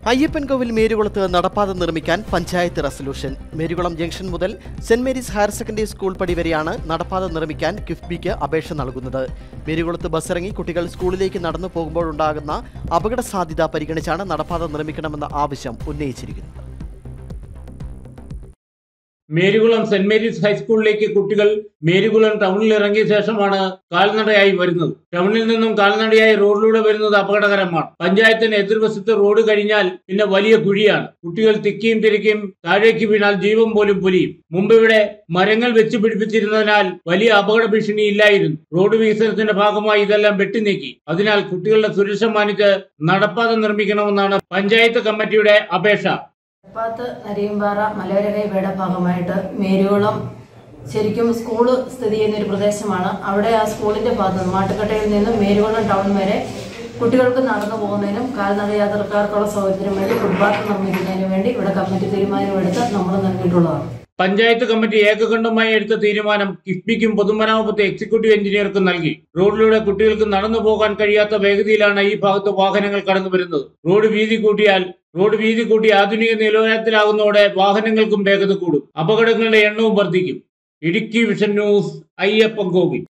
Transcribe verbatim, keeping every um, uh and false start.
അയ്യപ്പൻകോവിൽ മേരുകുളത്ത് നടപ്പാത നിർമ്മിക്കാൻ പഞ്ചായത്ത് റെസല്യൂഷൻ. മേരുകുളം ജംഗ്ഷൻ മുതൽ സെന്റ് മേരീസ് ഹയർ സെക്കൻഡറി സ്കൂൾ പടി വരെയാണ് നടപ്പാത നിർമ്മിക്കാൻ കിഫ്ബിക്ക് അപേക്ഷ നൽകുന്നത്. മേരുകുളത്ത് ബസ്സിറങ്ങി കുട്ടികൾ സ്കൂളിലേക്ക് നടന്നു പോകുമ്പോഴുണ്ടാകുന്ന അപകട സാധ്യത പരിഗണിച്ചാണ് നടപ്പാത നിർമ്മിക്കണമെന്ന ആവശ്യം ഉന്നയിച്ചിരിക്കുന്നത്. മേരുകുളം സെന്റ് മേരീസ് ഹൈസ്കൂളിലേക്ക് കുട്ടികൾ മേരുകുളം ടൗണിൽ ഇറങ്ങിയ ശേഷമാണ് കാൽനടയായി വരുന്നത്. ടൗണിൽ നിന്നും കാൽനടയായി റോഡിലൂടെ വരുന്നത് അപകടകരമാണ്. പഞ്ചായത്തിന് എതിർവശത്ത് റോഡ് കഴിഞ്ഞാൽ പിന്നെ വലിയ കുഴിയാണ്. കുട്ടികൾ തിക്കിയും തിരക്കിയും താഴേക്ക് വീണാൽ ജീവൻ പോലും പൊലിയും. മുമ്പ് ഇവിടെ മരങ്ങൾ വെച്ച് പിടിപ്പിച്ചിരുന്നതിനാൽ വലിയ അപകട ഭീഷണി ഇല്ലായിരുന്നു. റോഡ് വികസനത്തിന്റെ ഭാഗമായി ഇതെല്ലാം വെട്ടിനീക്കി. അതിനാൽ കുട്ടികളുടെ സുരക്ഷ മാനിച്ച് നടപ്പാത നിർമ്മിക്കണമെന്നാണ് പഞ്ചായത്ത് കമ്മിറ്റിയുടെ അപേക്ഷ. പാത്ത് നരിയമ്പാറ മലയോരകൈവയുടെ ഭാഗമായിട്ട് മേരുകുളം ശരിക്കും സ്കൂള് സ്ഥിതി ചെയ്യുന്ന ഒരു പ്രദേശമാണ്. അവിടെ ആ സ്കൂളിന്റെ ഭാഗത്ത് മാട്ടുക്കട്ടയിൽ നിന്നും മേരുകുളം ടൗൺ വരെ കുട്ടികൾക്ക് നടന്നു പോകുന്നതിനും കാൽനട യാത്രക്കാർക്കുള്ള സൗകര്യത്തിനും വേണ്ടി ഫുട്പാത്ത് നിർമ്മിക്കുന്നതിനും വേണ്ടി ഇവിടെ കമ്മിറ്റി തീരുമാനമെടുത്ത് നമ്മൾ നൽകിയിട്ടുള്ളതാണ്. പഞ്ചായത്ത് കമ്മിറ്റി ഏകകണ്ഠമായി എടുത്ത തീരുമാനം കിഫ്ബിക്കും പൊതുമരാമത്ത് എക്സിക്യൂട്ടീവ് എഞ്ചിനീയർക്കും നൽകി. റോഡിലൂടെ കുട്ടികൾക്ക് നടന്നു പോകാൻ കഴിയാത്ത വേഗതയിലാണ് ഈ ഭാഗത്ത് വാഹനങ്ങൾ കടന്നു വരുന്നത്. റോഡ് വീതി കൂട്ടിയാൽ റോഡ് വീതി കൂട്ടി ആധുനിക നിലവാരത്തിലാകുന്നതോടെ വാഹനങ്ങൾക്കും വേഗത കൂടും. അപകടങ്ങളുടെ എണ്ണവും വർദ്ധിക്കും. Idukki Vision News, Ayyappancoil.